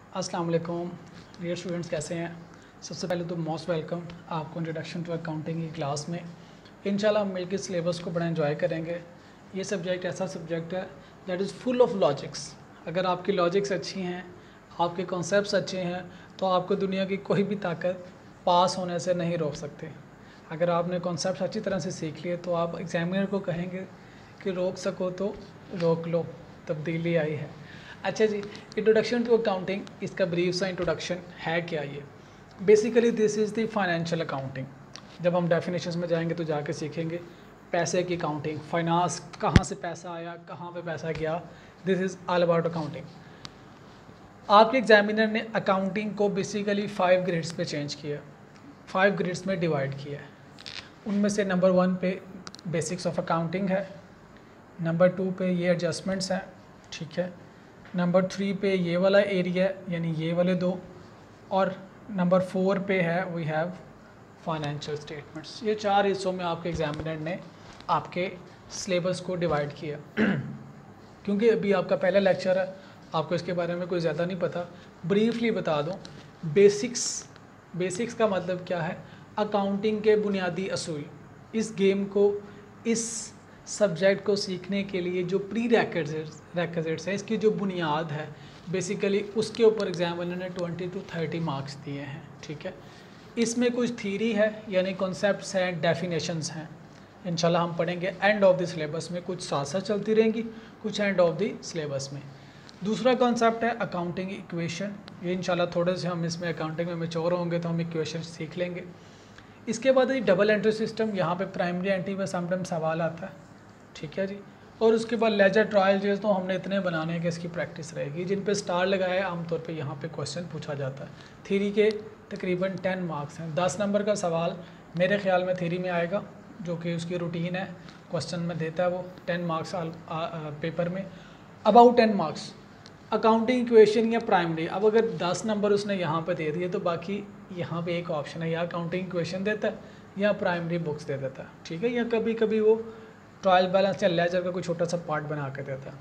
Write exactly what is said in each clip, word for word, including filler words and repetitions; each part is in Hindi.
अस्सलाम वालेकुम डियर स्टूडेंट्स, कैसे हैं। सबसे पहले तो मोस्ट वेलकम आपको इंट्रोडक्शन टू अकाउंटिंग की क्लास में। इंशाल्लाह हम मिलकर सिलेबस को बड़ा एंजॉय करेंगे। ये सब्जेक्ट ऐसा सब्जेक्ट है that is full of logics. अगर आपकी लॉजिक्स अच्छी हैं, आपके कॉन्सेप्ट्स अच्छे हैं, तो आपको दुनिया की कोई भी ताकत पास होने से नहीं रोक सकते। अगर आपने कॉन्सेप्ट अच्छी तरह से सीख लिए तो आप एग्जामिनर को कहेंगे कि रोक सको तो रोक लो, तब्दीली आई है। अच्छा जी, इंट्रोडक्शन टू अकाउंटिंग, इसका ब्रीफ सा इंट्रोडक्शन है क्या। ये basically this is the financial accounting. जब हम डेफिनेशंस में जाएंगे तो जाके सीखेंगे पैसे की अकाउंटिंग, फाइनेंस, कहाँ से पैसा आया, कहाँ पे पैसा गया। This is all about accounting. आपके एग्जामिनर ने अकाउंटिंग को बेसिकली फाइव ग्रेड्स पे चेंज किया, फाइव ग्रेड्स में डिवाइड किया है। उनमें से नंबर वन पे बेसिक्स ऑफ अकाउंटिंग है, नंबर टू पे ये एडजस्टमेंट्स हैं, ठीक है, नंबर थ्री पे ये वाला एरिया यानी ये वाले दो, और नंबर फोर पे है वी हैव फाइनेंशियल स्टेटमेंट्स। ये चार हिस्सों में आपके एग्जामिनर ने आपके सिलेबस को डिवाइड किया। क्योंकि अभी आपका पहला लेक्चर है, आपको इसके बारे में कोई ज़्यादा नहीं पता, ब्रीफली बता दूं। बेसिक्स बेसिक्स का मतलब क्या है, अकाउंटिंग के बुनियादी असूल। इस गेम को, इस सब्जेक्ट को सीखने के लिए जो प्री रेक्विजिट्स रेक्विजिट्स है, इसकी जो बुनियाद है बेसिकली, उसके ऊपर एग्जामिनर ने ट्वेंटी टू थर्टी मार्क्स दिए हैं, ठीक है। इसमें कुछ थीरी है यानी कॉन्सेप्ट्स हैं, डेफिनेशंस हैं, इंशाल्लाह हम पढ़ेंगे एंड ऑफ द सिलेबस में। कुछ साथ साथ चलती रहेंगी, कुछ एंड ऑफ द सिलेबस में। दूसरा कॉन्सेप्ट है अकाउंटिंग इक्वेशन। ये इंशाल्लाह थोड़े से हम इसमें अकाउंटिंग में मैच्योर होंगे तो हम इक्वेशन सीख लेंगे। इसके बाद ये डबल एंट्री सिस्टम, यहाँ पे प्राइमरी एंट्री में समटाइम सवाल आता है, ठीक है जी। और उसके बाद लेजर ट्रायल जो तो हमने इतने बनाने हैं कि इसकी प्रैक्टिस रहेगी। जिन पे स्टार लगाया आमतौर पे यहाँ पे क्वेश्चन पूछा जाता है। थ्योरी के तकरीबन टेन मार्क्स हैं, दस नंबर का सवाल मेरे ख्याल में थ्योरी में आएगा, जो कि उसकी रूटीन है, क्वेश्चन में देता है वो टेन मार्क्स पेपर में, about ten marks accounting equation या प्राइमरी। अब अगर दस नंबर उसने यहाँ पे दे दिए तो बाकी यहाँ पे एक ऑप्शन है, या अकाउंटिंग इक्वेशन देता है या प्राइमरी बुक्स दे देता है, ठीक है, या कभी कभी वो ट्रायल बैलेंस या लेजर का कोई छोटा सा पार्ट बना के देता है।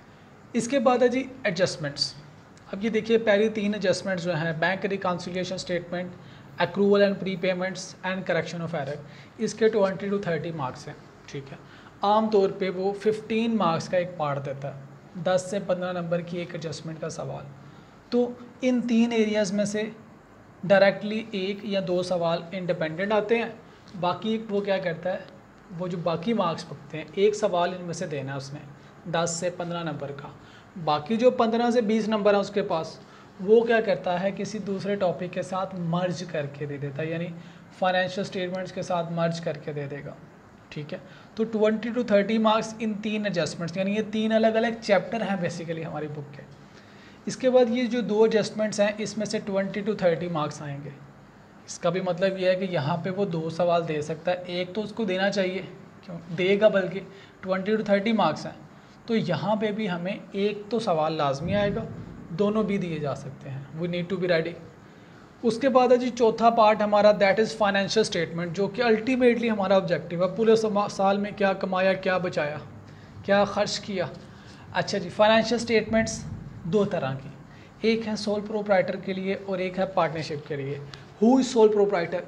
इसके बाद है जी एडजस्टमेंट्स। अब ये देखिए पहली तीन एडजस्टमेंट्स जो हैं, bank reconciliation statement, accrual and prepayments and correction of error, इसके ट्वेंटी टू थर्टी मार्क्स हैं, ठीक है। आम तौर पे वो फिफ्टीन मार्क्स का एक पार्ट देता है, दस से पंद्रह नंबर की एक एडजस्टमेंट का सवाल। तो इन तीन एरियाज़ में से डायरेक्टली एक या दो सवाल इंडिपेंडेंट आते हैं, बाकी वो क्या करता है, वो जो बाकी मार्क्स पकते हैं, एक सवाल इनमें से देना है उसने दस से पंद्रह नंबर का। बाकी जो पंद्रह से बीस नंबर है उसके पास, वो क्या करता है, किसी दूसरे टॉपिक के साथ मर्ज करके दे देता है, यानी फाइनेंशियल स्टेटमेंट्स के साथ मर्ज करके दे देगा, ठीक है। तो ट्वेंटी टू थर्टी मार्क्स इन तीन एडजस्टमेंट्स, यानी ये तीन अलग अलग चैप्टर हैं बेसिकली हमारी बुक के। इसके बाद ये जो दो एडजस्टमेंट्स हैं, इसमें से ट्वेंटी टू थर्टी मार्क्स आएंगे। इसका भी मतलब ये है कि यहाँ पे वो दो सवाल दे सकता है, एक तो उसको देना चाहिए, क्यों देगा, बल्कि ट्वेंटी टू थर्टी मार्क्स हैं तो यहाँ पे भी हमें एक तो सवाल लाजमी आएगा, दोनों भी दिए जा सकते हैं, we need to be ready. उसके बाद है जी चौथा पार्ट हमारा, दैट इज़ फाइनेंशियल स्टेटमेंट, जो कि अल्टीमेटली हमारा ऑब्जेक्टिव है, पूरे साल में क्या कमाया, क्या बचाया, क्या खर्च किया। अच्छा जी, फाइनेंशियल स्टेटमेंट्स दो तरह की, एक है सोल प्रोप्राइटर के लिए और एक है पार्टनरशिप के लिए। हु इज सोल प्रोप्राइटर,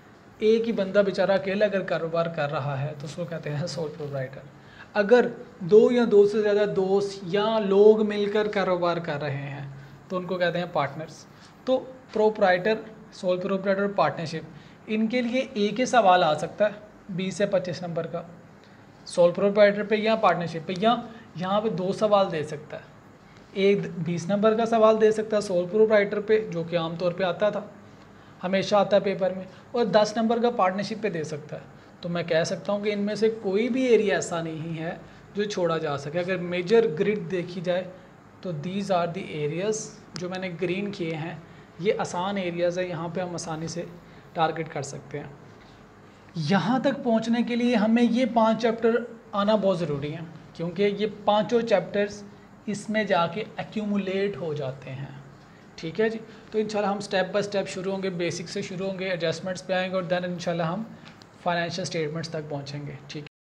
एक ही बंदा बेचारा अकेला अगर कारोबार कर रहा है तो उसको कहते हैं सोल प्रोप्राइटर। अगर दो या दो से ज़्यादा दोस्त या लोग मिलकर कारोबार कर रहे हैं तो उनको कहते हैं पार्टनर्स। तो प्रोप्राइटर, सोल प्रोप्राइटर और पार्टनरशिप, इनके लिए एक ही सवाल आ सकता है बीस से पच्चीस नंबर का, सोल प्रोप्राइटर पे या पार्टनरशिप पे, या यहाँ पे दो सवाल दे सकता है। एक बीस नंबर का सवाल दे सकता है सोल प्रोप्राइटर पे, जो कि आमतौर पे आता था, हमेशा आता है पेपर में, और दस नंबर का पार्टनरशिप पे दे सकता है। तो मैं कह सकता हूँ कि इनमें से कोई भी एरिया ऐसा नहीं है जो छोड़ा जा सके। अगर मेजर ग्रिड देखी जाए तो दीज आर दी एरियाज़ जो मैंने ग्रीन किए हैं, ये आसान एरियाज़ है, यहाँ पे हम आसानी से टारगेट कर सकते हैं। यहाँ तक पहुँचने के लिए हमें ये पाँच चैप्टर आना बहुत ज़रूरी है, क्योंकि ये पाँचों चैप्टर्स इसमें जाके एक्यूमुलेट हो जाते हैं, ठीक है जी। तो इंशाल्लाह हम स्टेप बाय स्टेप शुरू होंगे, बेसिक से शुरू होंगे, एडजस्टमेंट्स पे आएंगे और देन इंशाल्लाह हम फाइनेंशियल स्टेटमेंट्स तक पहुंचेंगे, ठीक है।